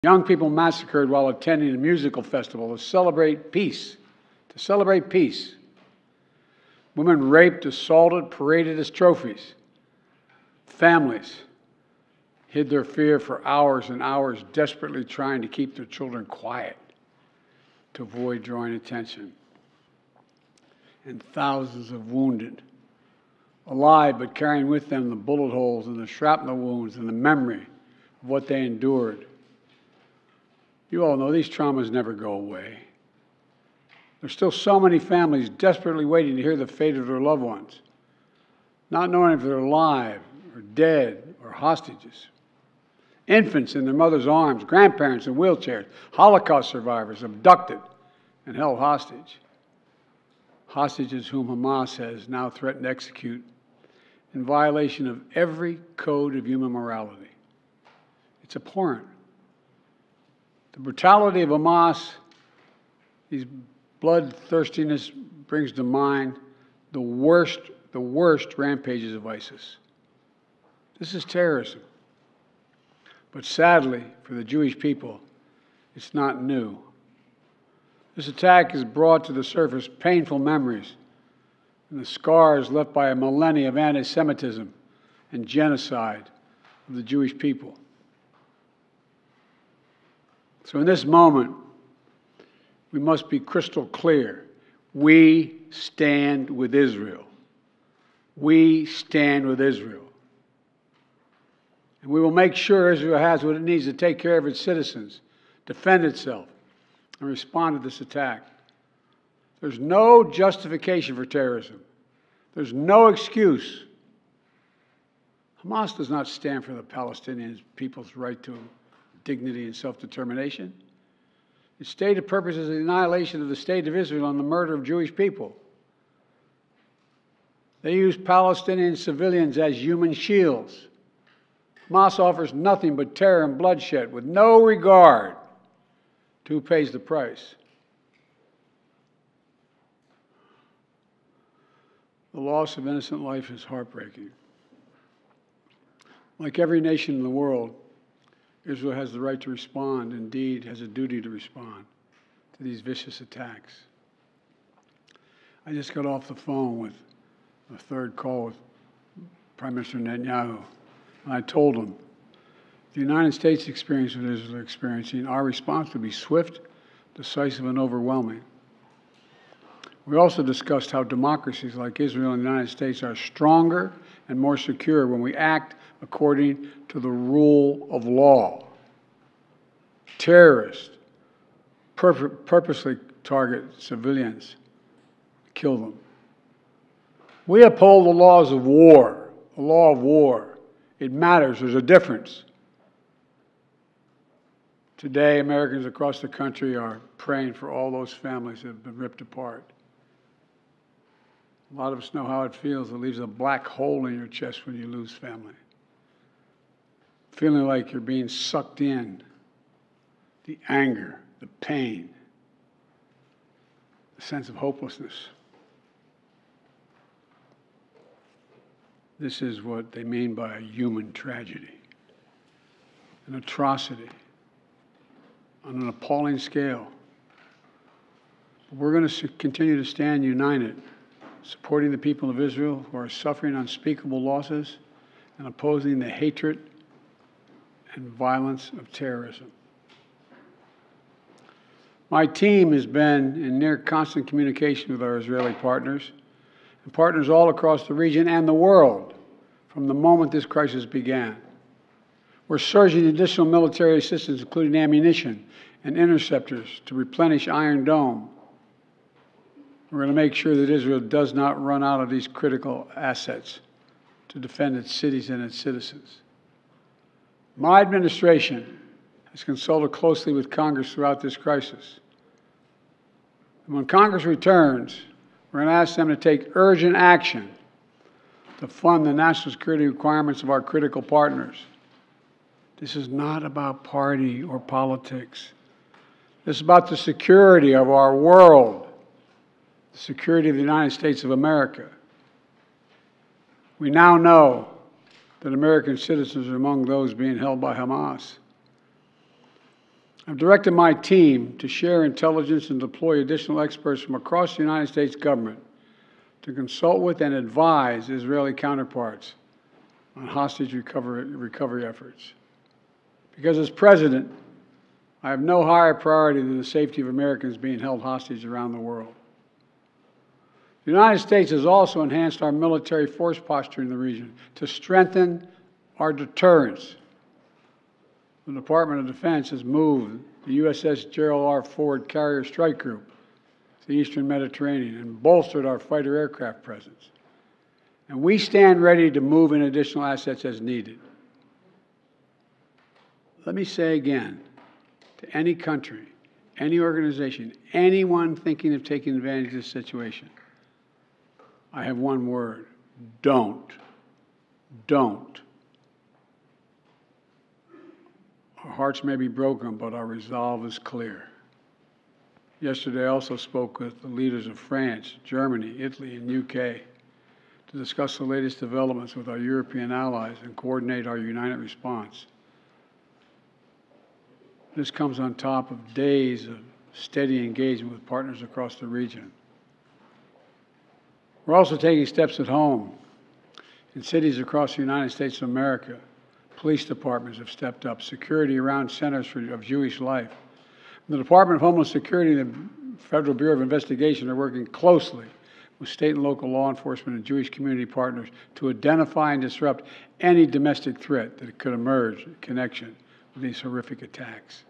Young people massacred while attending a musical festival to celebrate peace. To celebrate peace. Women raped, assaulted, paraded as trophies. Families hid their fear for hours and hours, desperately trying to keep their children quiet to avoid drawing attention. And thousands of wounded, alive but carrying with them the bullet holes and the shrapnel wounds and the memory of what they endured. You all know these traumas never go away. There's still so many families desperately waiting to hear the fate of their loved ones, not knowing if they're alive or dead or hostages. Infants in their mother's arms, grandparents in wheelchairs, Holocaust survivors abducted and held hostage. Hostages whom Hamas has now threatened to execute in violation of every code of human morality. It's abhorrent. The brutality of Hamas, these bloodthirstiness brings to mind the worst rampages of ISIS. This is terrorism. But sadly, for the Jewish people, it's not new. This attack has brought to the surface painful memories and the scars left by a millennia of anti-Semitism and genocide of the Jewish people. So in this moment, we must be crystal clear. We stand with Israel. We stand with Israel. And we will make sure Israel has what it needs to take care of its citizens, defend itself, and respond to this attack. There's no justification for terrorism. There's no excuse. Hamas does not stand for the Palestinian people's right to dignity and self-determination. Its stated purpose is the annihilation of the State of Israel and the murder of Jewish people. They use Palestinian civilians as human shields. Hamas offers nothing but terror and bloodshed with no regard to who pays the price. The loss of innocent life is heartbreaking. Like every nation in the world, Israel has the right to respond, indeed has a duty to respond to these vicious attacks. I just got off the phone with a third call with Prime Minister Netanyahu, and I told him, the United States experience what Israel is experiencing, our response will be swift, decisive, and overwhelming. We also discussed how democracies like Israel and the United States are stronger and more secure when we act according to the rule of law. Terrorists purposely target civilians, kill them. We uphold the laws of war, the law of war. It matters. There's a difference. Today, Americans across the country are praying for all those families that have been ripped apart. A lot of us know how it feels. It leaves a black hole in your chest when you lose family. Feeling like you're being sucked in. The anger, the pain, the sense of hopelessness. This is what they mean by a human tragedy, an atrocity on an appalling scale. But we're going to continue to stand united, supporting the people of Israel who are suffering unspeakable losses and opposing the hatred and violence of terrorism. My team has been in near constant communication with our Israeli partners and partners all across the region and the world from the moment this crisis began. We're surging additional military assistance, including ammunition and interceptors, to replenish Iron Dome. We're going to make sure that Israel does not run out of these critical assets to defend its cities and its citizens. My administration has consulted closely with Congress throughout this crisis. And when Congress returns, we're going to ask them to take urgent action to fund the national security requirements of our critical partners. This is not about party or politics. This is about the security of our world, the security of the United States of America. We now know that American citizens are among those being held by Hamas. I've directed my team to share intelligence and deploy additional experts from across the United States government to consult with and advise Israeli counterparts on hostage recovery efforts. Because as president, I have no higher priority than the safety of Americans being held hostage around the world. The United States has also enhanced our military force posture in the region to strengthen our deterrence. The Department of Defense has moved the USS Gerald R. Ford Carrier Strike Group to the Eastern Mediterranean and bolstered our fighter aircraft presence. And we stand ready to move in additional assets as needed. Let me say again, to any country, any organization, anyone thinking of taking advantage of this situation, I have one word: don't. Don't. Our hearts may be broken, but our resolve is clear. Yesterday, I also spoke with the leaders of France, Germany, Italy, and UK to discuss the latest developments with our European allies and coordinate our united response. This comes on top of days of steady engagement with partners across the region. We're also taking steps at home. In cities across the United States of America, police departments have stepped up security around centers of Jewish life. The Department of Homeland Security and the Federal Bureau of Investigation are working closely with state and local law enforcement and Jewish community partners to identify and disrupt any domestic threat that could emerge in connection with these horrific attacks.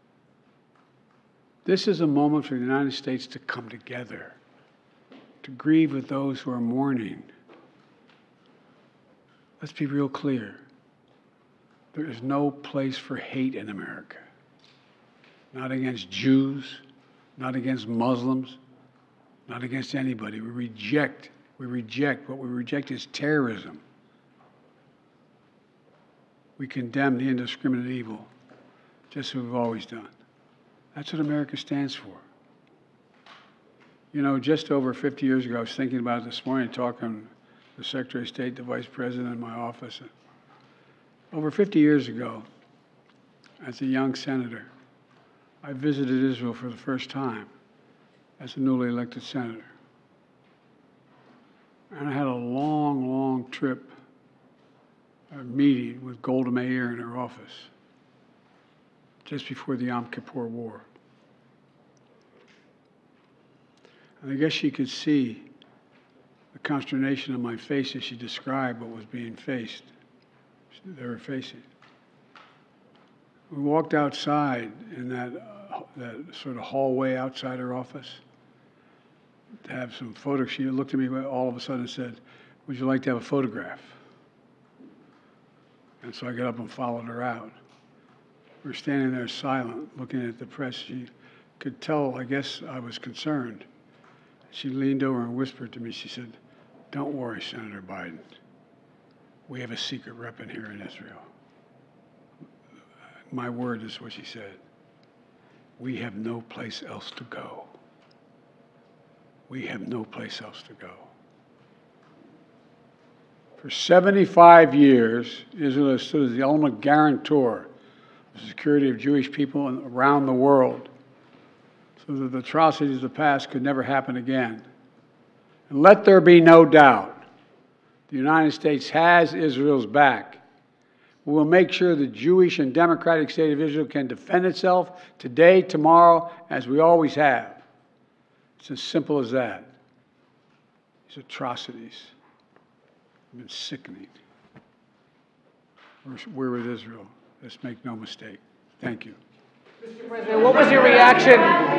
This is a moment for the United States to come together, to grieve with those who are mourning. Let's be real clear. There is no place for hate in America. Not against Jews, not against Muslims, not against anybody. What we reject is terrorism. We condemn the indiscriminate evil, just as we've always done. That's what America stands for. You know, just over 50 years ago, I was thinking about it this morning, talking to the Secretary of State, the Vice President in my office. Over 50 years ago, as a young senator, I visited Israel for the first time as a newly elected senator. And I had a long, long trip, a meeting with Golda Meir in her office just before the Yom Kippur War. And I guess she could see the consternation on my face as she described what was being faced. They were facing. We walked outside in that sort of hallway outside her office to have some photos. She looked at me all of a sudden and said, "Would you like to have a photograph?" And so I got up and followed her out. We were standing there silent, looking at the press. She could tell, I guess, I was concerned. She leaned over and whispered to me, she said, "Don't worry, Senator Biden. We have a secret weapon here in Israel." My word is what she said. We have no place else to go. We have no place else to go. For 75 years, Israel has stood as the ultimate guarantor of the security of Jewish people around the world, so that the atrocities of the past could never happen again. And let there be no doubt, the United States has Israel's back. We will make sure the Jewish and democratic state of Israel can defend itself today, tomorrow, as we always have. It's as simple as that. These atrocities have been sickening. We're with Israel. Let's make no mistake. Thank you. Mr. President, what was your reaction